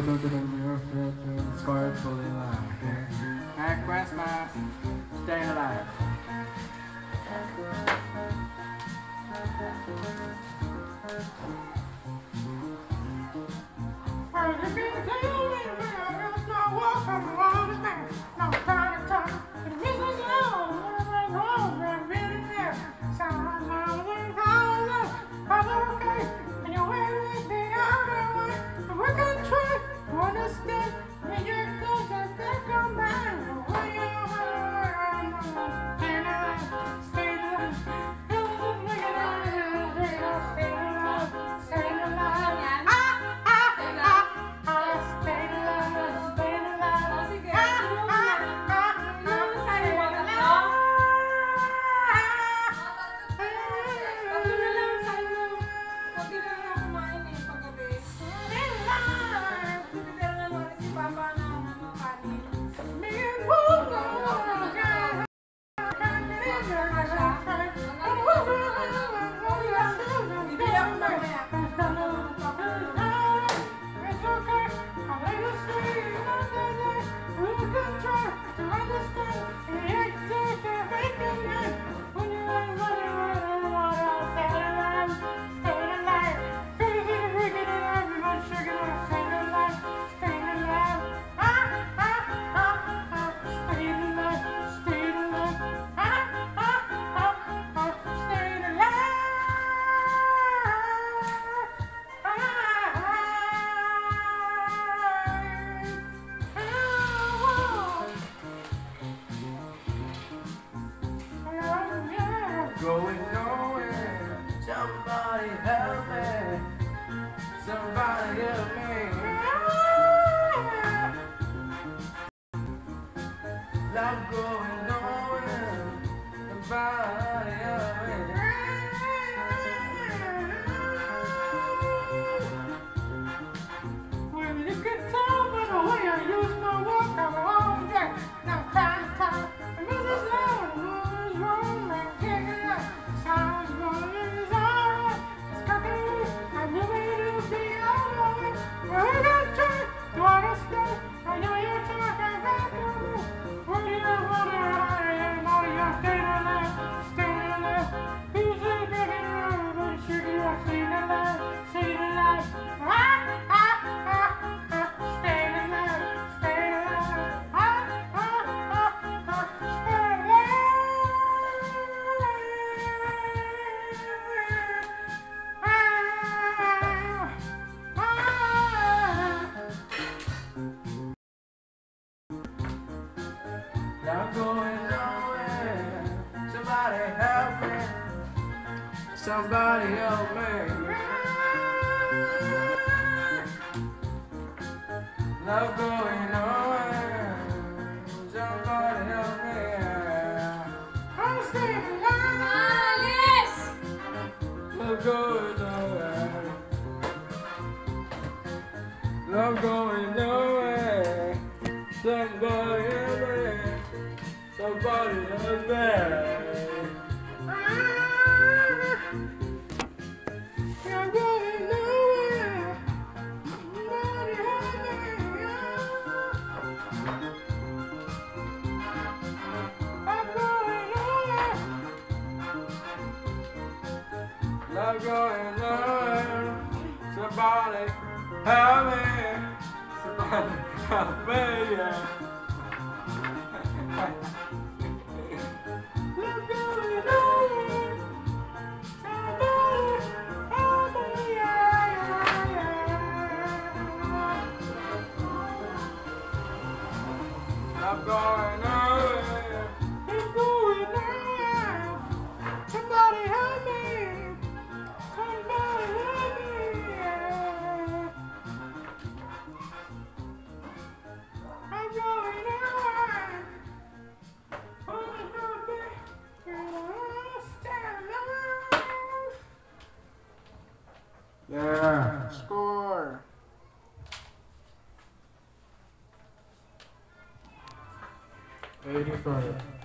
Scorefully alive. At Christmas, staying alive. Going nowhere, somebody help me, somebody help me. Not going nowhere, somebody help me. When you can tell by the way I use my walk, I'm all day. Now time, and this is love, what is wrong, man? Not going nowhere. Somebody help me. Somebody help me. Not going nowhere. Somebody help me. I'm staying alive. Yes. Not going nowhere. Not going nowhere. Somebody help me. Somebody help me. I'm going nowhere. Somebody help me. I'm going nowhere. I'm going nowhere. Somebody help me. Somebody help me. Yeah. I'm going nowhere. I'm going nowhere. Somebody help me. Somebody help me. I'm going nowhere. Somebody help me. Yeah. Score. 85.